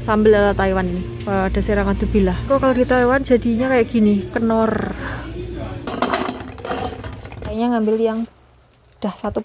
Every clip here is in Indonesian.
sambal ala Taiwan ini. Ada serangan tubilah. Kok kalau di Taiwan jadinya kayak gini, kenor. Kayaknya ngambil yang udah satu.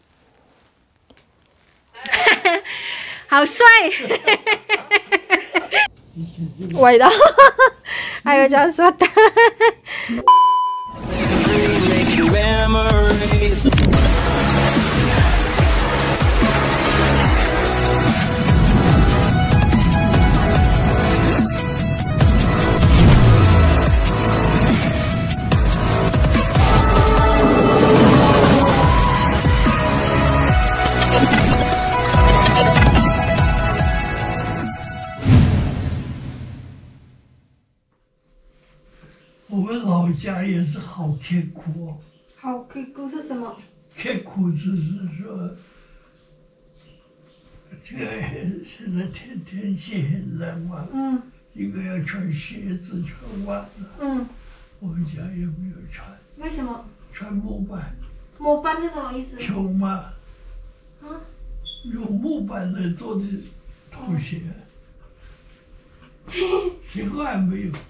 Housewife. Wait, ayo jangan 家也是好刻苦哦。 好刻苦是什么？ 刻苦就是说，这个现在天气很冷嘛，一个要穿鞋子穿袜子，我们家也没有穿。 为什么？ 穿木板。 木板是什么意思？ 穷嘛。用木板来做的拖鞋，习惯没有。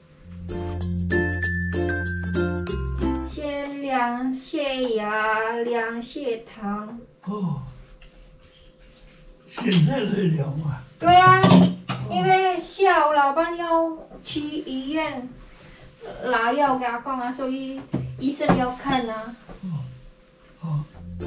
先量血压，量血糖。 哦，现在在量嘛？ 对啊，因为下午老板要去医院拿药给阿公啊，所以医生要看啊。 哦。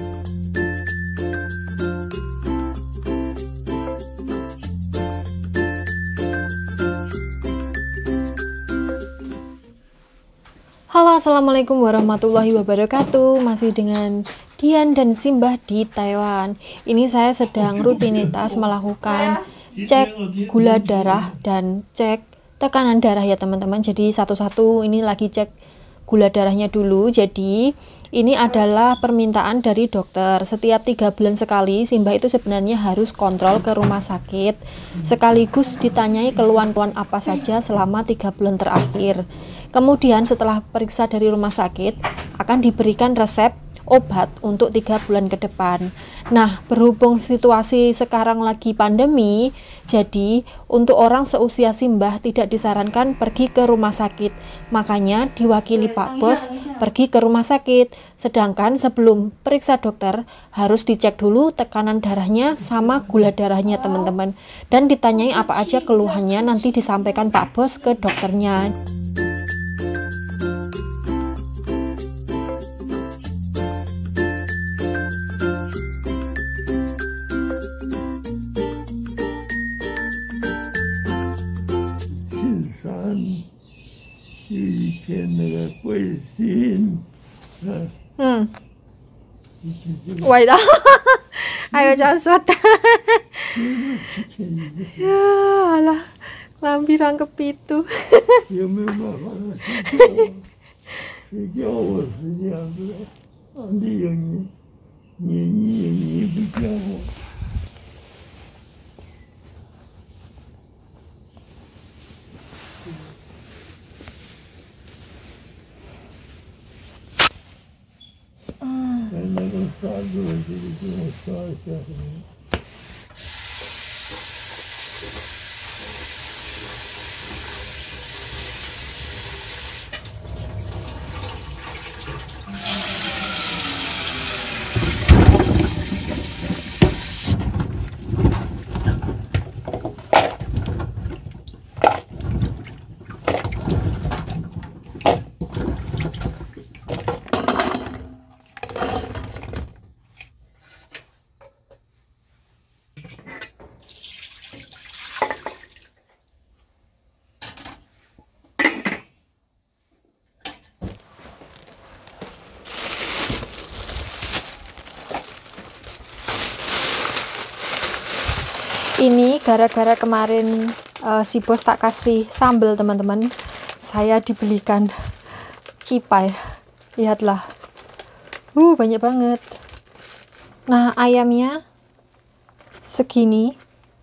Halo, assalamualaikum warahmatullahi wabarakatuh. Masih dengan Dian dan Simbah di Taiwan. Ini saya sedang rutinitas melakukan cek gula darah dan cek tekanan darah ya teman-teman. Jadi satu-satu ini lagi cek gula darahnya dulu. Jadi ini adalah permintaan dari dokter. Setiap 3 bulan sekali Simbah itu sebenarnya harus kontrol ke rumah sakit, sekaligus ditanyai keluhan-keluhan apa saja selama 3 bulan terakhir. Kemudian setelah periksa dari rumah sakit akan diberikan resep obat untuk 3 bulan ke depan. Nah, berhubung situasi sekarang lagi pandemi, jadi untuk orang seusia Simbah tidak disarankan pergi ke rumah sakit. Makanya diwakili Pak Bos pergi ke rumah sakit. Sedangkan sebelum periksa dokter harus dicek dulu tekanan darahnya sama gula darahnya teman-teman. Dan ditanyai apa aja keluhannya, nanti disampaikan Pak Bos ke dokternya. Wait, ayo jangan ya alah, lambi rangkep itu. 有没有办法谁叫我是这样子的？上帝有你不叫我。那个刷子，我就给我刷一下。 Ini gara-gara kemarin si bos tak kasih sambal teman-teman, saya dibelikan cipai. Lihatlah, banyak banget. Nah, ayamnya segini,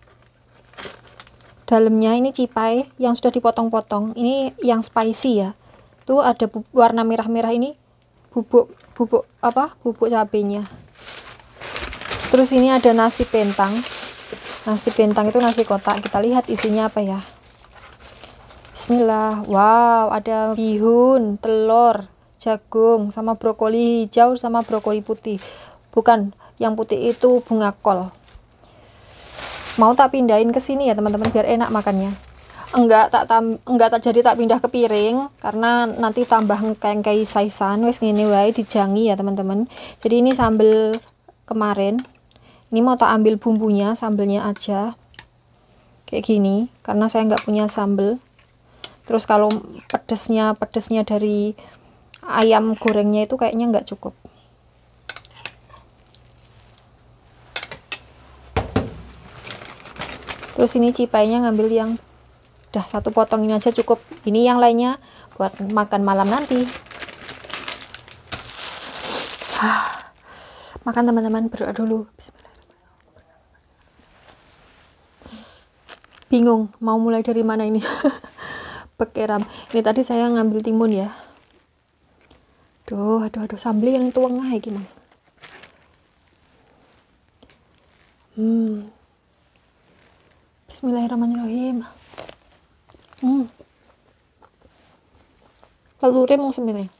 dalamnya ini cipai yang sudah dipotong-potong. Ini yang spicy ya. Tuh ada warna merah-merah ini bubuk cabenya. Terus ini ada nasi pentang. Nasi bentang itu nasi kotak. Kita lihat isinya apa ya. Bismillah. Wow, ada bihun, telur, jagung, sama brokoli hijau sama brokoli putih. Bukan, yang putih itu bunga kol. Mau tak pindahin ke sini ya teman-teman biar enak makannya. Enggak tak jadi tak pindah ke piring karena nanti tambah ngkeng-kei saisan wis ngene wae dijangi ya teman-teman. Jadi ini sambel kemarin. Ini mau tak ambil bumbunya, sambelnya aja. Kayak gini karena saya nggak punya sambel. Terus kalau pedesnya dari ayam gorengnya itu kayaknya nggak cukup. Terus ini cipainya ngambil yang udah satu potong ini aja cukup. Ini yang lainnya buat makan malam nanti. Makan teman-teman, berdoa dulu. Bingung mau mulai dari mana ini. Pekeram. Ini tadi saya ngambil timun ya. Aduh, sambel yang tuangah ya gimana? Bismillahirrahmanirrahim. Telurnya mau sebenarnya.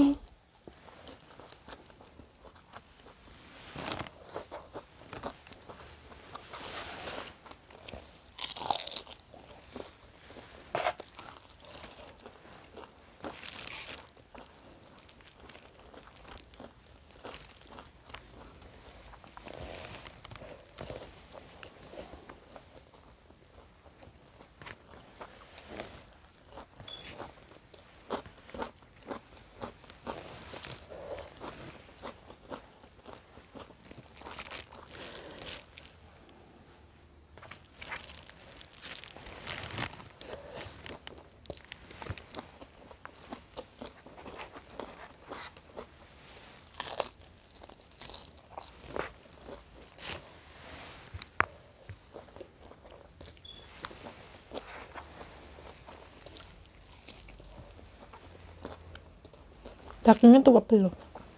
Dagingnya tuh belum.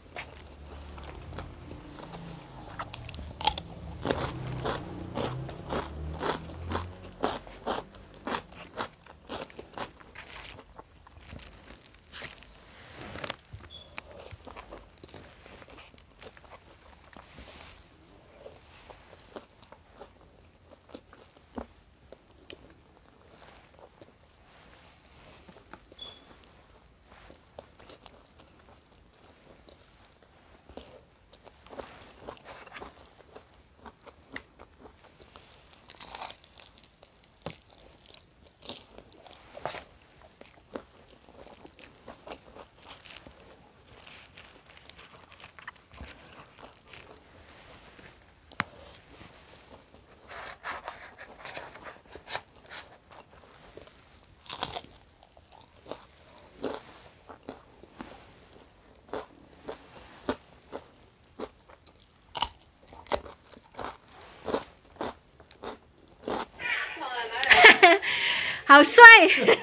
Hao Sui.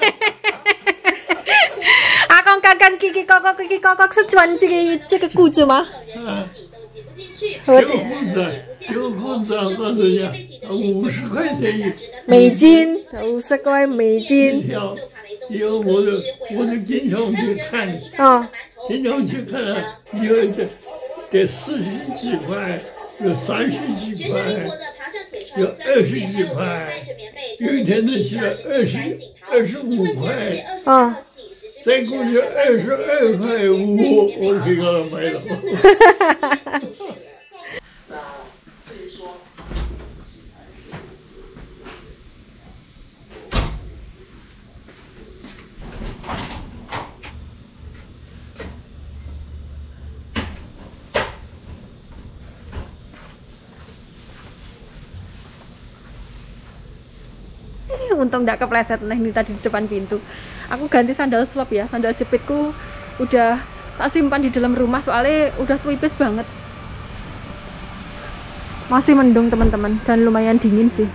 Akong kakan kiki kokok sejuan这个裤子吗？ 这个裤子告诉你，50块钱美金，50块美金。 一条，因为我就经常去看，经常去看，有得40几块，有30几块，有20几块，有一天能起来25块，再过去22块5，我可以给他买了。 Untung nggak kepleset. Nah ini tadi di depan pintu aku ganti sandal slop ya, sandal jepitku udah tak simpan di dalam rumah soalnya udah tipis banget. Masih mendung teman-teman dan lumayan dingin sih.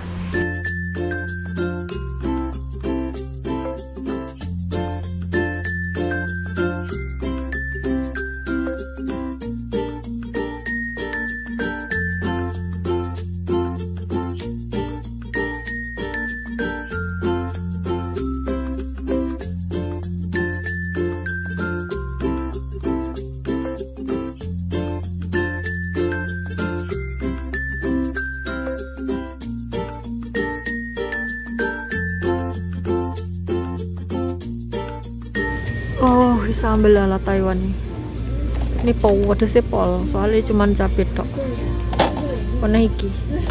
sambal ala Taiwan nih. Ini pedesnya pol, soalnya cuma cabai tok. Warna iki.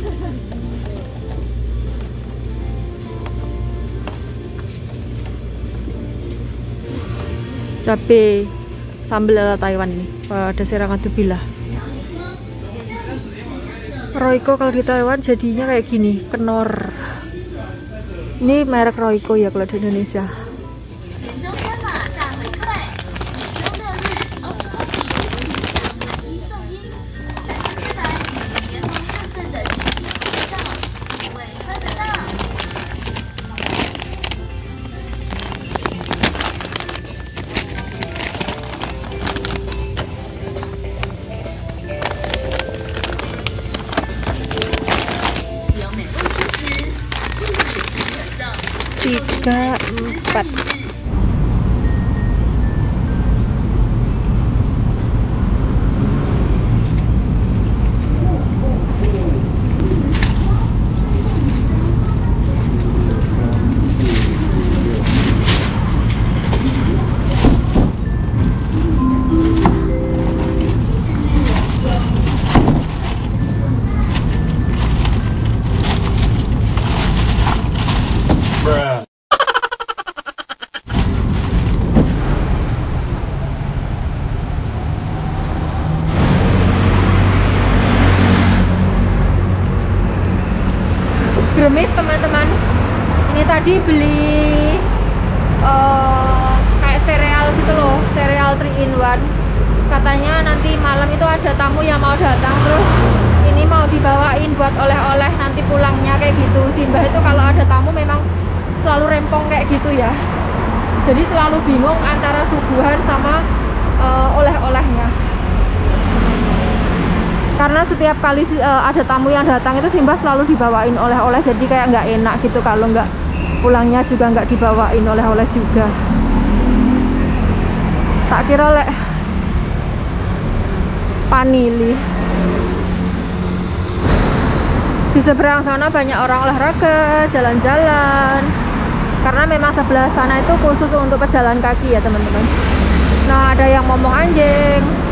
Cabai sambal ala Taiwan nih, pedesnya rangkatu bilah. Royco kalau di Taiwan jadinya kayak gini, kenor. Ini merek Royco ya kalau di Indonesia. Tiga, empat. Gremis teman-teman, ini tadi beli kayak sereal gitu loh, sereal 3 in 1. Katanya nanti malam itu ada tamu yang mau datang, terus ini mau dibawain buat oleh-oleh nanti pulangnya kayak gitu. Simbah itu kalau ada tamu memang selalu rempong kayak gitu ya, jadi selalu bingung antara suguhan sama oleh-olehnya. Karena setiap kali ada tamu yang datang itu Simbah selalu dibawain oleh-oleh, jadi kayak nggak enak gitu kalau nggak pulangnya juga nggak dibawain oleh-oleh juga. Tak kira lek panili. Di seberang sana banyak orang olahraga, jalan-jalan. Karena memang sebelah sana itu khusus untuk pejalan kaki ya teman-teman. Nah, ada yang ngomong anjing.